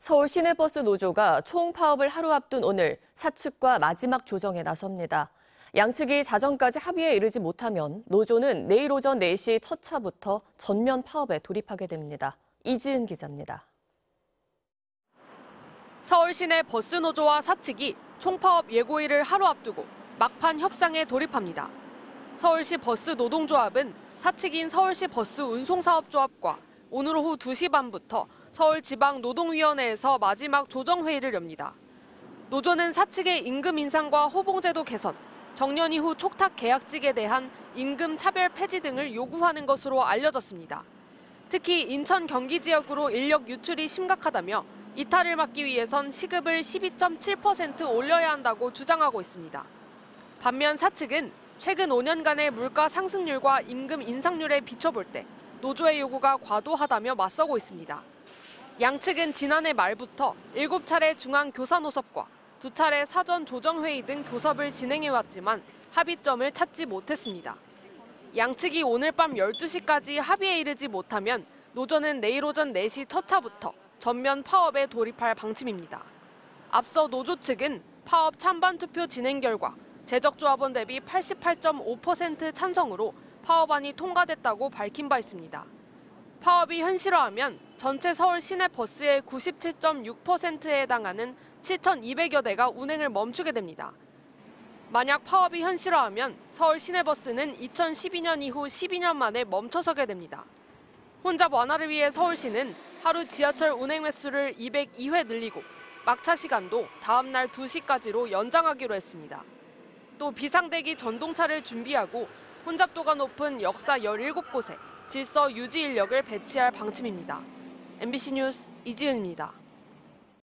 서울 시내버스 노조가 총파업을 하루 앞둔 오늘 사측과 마지막 조정에 나섭니다. 양측이 자정까지 합의에 이르지 못하면 노조는 내일 오전 4시 첫 차부터 전면 파업에 돌입하게 됩니다. 이지은 기자입니다. 서울 시내 버스 노조와 사측이 총파업 예고일을 하루 앞두고 막판 협상에 돌입합니다. 서울시 버스 노동조합은 사측인 서울시 버스 운송사업조합과 오늘 오후 2시 반부터 서울지방노동위원회에서 마지막 조정회의를 엽니다. 노조는 사측의 임금 인상과 호봉제도 개선, 정년 이후 촉탁 계약직에 대한 임금 차별 폐지 등을 요구하는 것으로 알려졌습니다. 특히 인천 경기 지역으로 인력 유출이 심각하다며 이탈을 막기 위해선 시급을 12.7% 올려야 한다고 주장하고 있습니다. 반면 사측은 최근 5년간의 물가 상승률과 임금 인상률에 비춰볼 때 노조의 요구가 과도하다며 맞서고 있습니다. 양측은 지난해 말부터 7차례 중앙교사노섭과 2차례 사전 조정회의 등 교섭을 진행해왔지만 합의점을 찾지 못했습니다. 양측이 오늘 밤 12시까지 합의에 이르지 못하면 노조는 내일 오전 4시 첫 차부터 전면 파업에 돌입할 방침입니다. 앞서 노조 측은 파업 찬반 투표 진행 결과 재적조합원 대비 88.5% 찬성으로 파업안이 통과됐다고 밝힌 바 있습니다. 파업이 현실화하면 전체 서울 시내 버스의 97.6%에 해당하는 7,200여 대가 운행을 멈추게 됩니다. 만약 파업이 현실화하면 서울 시내버스는 2012년 이후 12년 만에 멈춰서게 됩니다. 혼잡 완화를 위해 서울시는 하루 지하철 운행 횟수를 202회 늘리고 막차 시간도 다음 날 2시까지로 연장하기로 했습니다. 또 비상대기 전동차를 준비하고 혼잡도가 높은 역사 17곳에 질서 유지 인력을 배치할 방침입니다. MBC 뉴스 이지은입니다.